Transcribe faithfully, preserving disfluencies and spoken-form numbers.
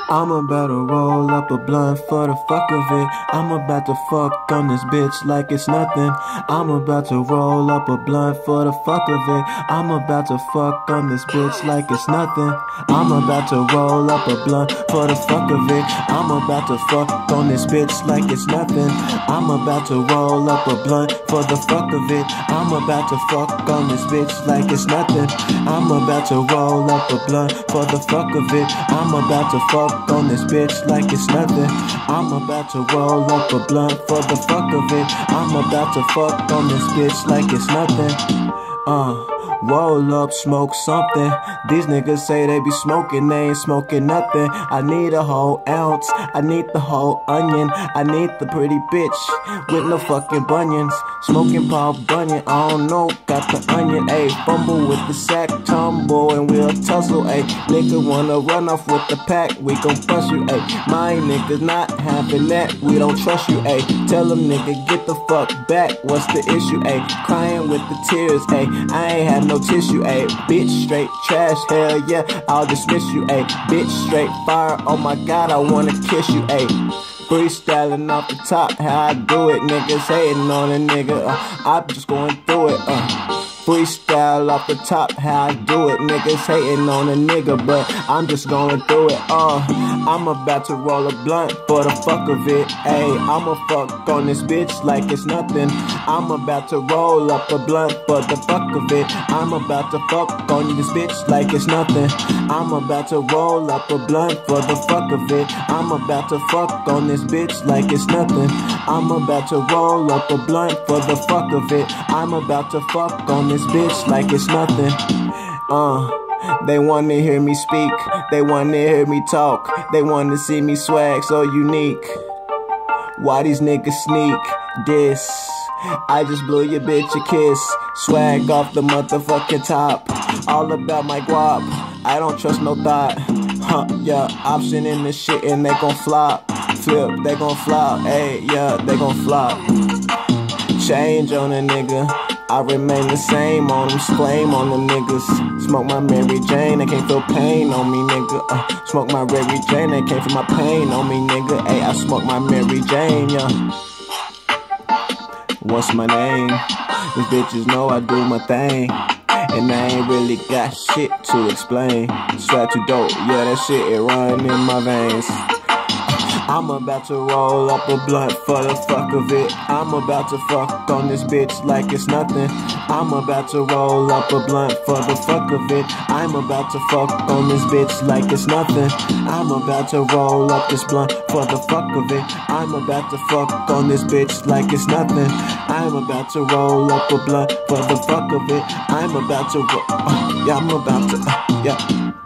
I'm about to roll up a blunt for the fuck of it. I'm about to fuck on this bitch like it's nothing. I'm about to roll up a blunt for the fuck of it. I'm about to fuck on this bitch like it's nothing. I'm about to roll up a blunt for the fuck of it. I'm about to fuck on this bitch like it's nothing. I'm about to roll up a blunt for the fuck of it. I'm about to fuck on this bitch like it's nothing. I'm about to roll up a blunt for the fuck of it. I'm about to fuck on this bitch like it's nothing. I'm about to roll up a blunt for the fuck of it. I'm about to fuck on this bitch like it's nothing. Uh, roll up, smoke something. These niggas say they be smoking, they ain't smoking nothing. I need a whole ounce, I need the whole onion. I need the pretty bitch with no fucking bunions. Smoking Paul Bunyan, I don't know, got the onion. Ayy, fumble with the sack, tumble and we'll tussle. Ayy, nigga wanna run off with the pack, we gon' bust you. Ayy, my niggas not having that, we don't trust you. Ayy, tell them nigga get the fuck back, what's the issue? Ayy, crying with the tears. Ayy, I ain't had no tissue. Ayy, bitch straight trash, hell yeah, I'll dismiss you. Ayy, bitch straight fire, oh my god, I wanna kiss you. Ayy, freestyling off the top, how I do it. Niggas hating on a nigga, uh, I'm just going through it. Uh. Freestyle off the top, how I do it. Niggas hating on a nigga, but I'm just going through it. Uh, I'm about to roll a blunt for the fuck of it. Ayy, I'ma fuck on this bitch like it's nothing. I'm about to roll up a blunt for the fuck of it. I'm about to fuck on this bitch like it's nothing. I'm about to roll up a blunt for the fuck of it. I'm about to fuck on this bitch like it's nothing. I'm about to roll up a blunt for the fuck of it. I'm about to fuck on this bitch like it's nothing. Uh, they wanna hear me speak, they wanna hear me talk, they wanna see me swag so unique. Why these niggas sneak this? I just blew your bitch a kiss. Swag off the motherfucking top, all about my guap, I don't trust no thought. Huh, yeah, option in this shit and they gon' flop. Flip, they gon' flop, ayy, yeah, they gon' flop. Change on a nigga, I remain the same on them, flame on them niggas. Smoke my Mary Jane, they can't feel pain on me, nigga. Uh, smoke my Mary Jane, they can't feel my pain on me, nigga. Ayy, I smoke my Mary Jane, yeah. What's my name? These bitches know I do my thing, and I ain't really got shit to explain. Strap too dope, yeah, that shit, it run in my veins. I'm about to roll up a blunt for the fuck of it. I'm about to fuck on this bitch like it's nothing. I'm about to roll up a blunt for the fuck of it. I'm about to fuck on this bitch like it's nothing. I'm about to roll up this blunt for the fuck of it. I'm about to fuck on this bitch like it's nothing. I'm about to roll up a blunt for the fuck of it. I'm about to, uh, yeah, I'm about to, uh, yeah.